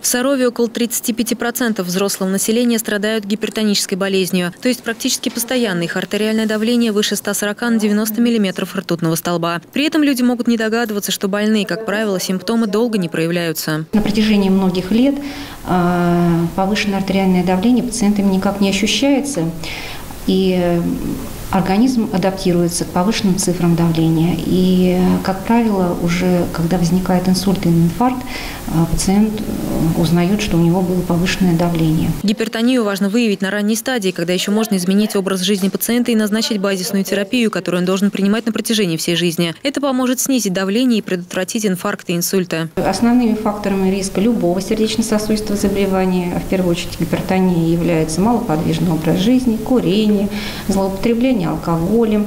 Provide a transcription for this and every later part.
Сарове около 35% взрослого населения страдают гипертонической болезнью, то есть практически постоянно их артериальное давление выше 140 на 90 мм ртутного столба. При этом люди могут не догадываться, что больные, как правило, симптомы долго не проявляются. На протяжении многих лет повышенное артериальное давление пациентами никак не ощущается, и организм адаптируется к повышенным цифрам давления. И, как правило, уже когда возникает инсульт или инфаркт, пациент узнает, что у него было повышенное давление. Гипертонию важно выявить на ранней стадии, когда еще можно изменить образ жизни пациента и назначить базисную терапию, которую он должен принимать на протяжении всей жизни. Это поможет снизить давление и предотвратить инфаркты и инсульты. Основными факторами риска любого сердечно-сосудистого заболевания, в первую очередь гипертонии, является малоподвижный образ жизни, курение, злоупотребление алкоголем,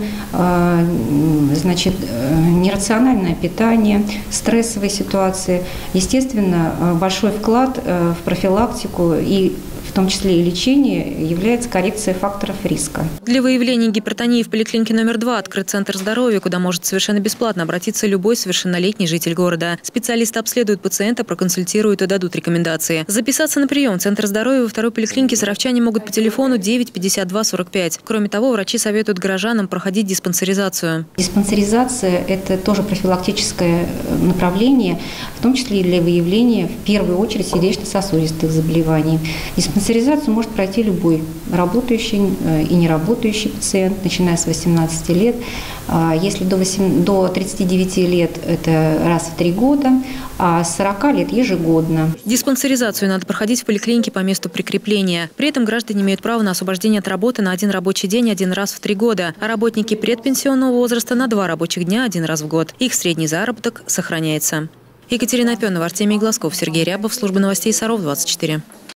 нерациональное питание, стрессовые ситуации. Естественно, большой вклад в профилактику и в том числе и лечение является коррекция факторов риска. Для выявления гипертонии в поликлинике номер 2 открыт Центр здоровья, куда может совершенно бесплатно обратиться любой совершеннолетний житель города. Специалисты обследуют пациента, проконсультируют и дадут рекомендации. Записаться на прием в Центр здоровья во второй поликлинике саровчане могут по телефону 9 52 45. Кроме того, врачи советуют гражданам проходить диспансеризацию. Диспансеризация – это тоже профилактическое направление, в том числе и для выявления в первую очередь сердечно-сосудистых заболеваний. Диспансеризацию может пройти любой работающий и неработающий пациент, начиная с 18 лет. Если до 39 лет – это раз в 3 года, а с 40 лет – ежегодно. Диспансеризацию надо проходить в поликлинике по месту прикрепления. При этом граждане имеют право на освобождение от работы на 1 рабочий день 1 раз в 3 года, а работники предпенсионного возраста на 2 рабочих дня 1 раз в год. Их средний заработок сохраняется. Екатерина Пенова, Артемий Глазков, Сергей Рябов, служба новостей Саров 24.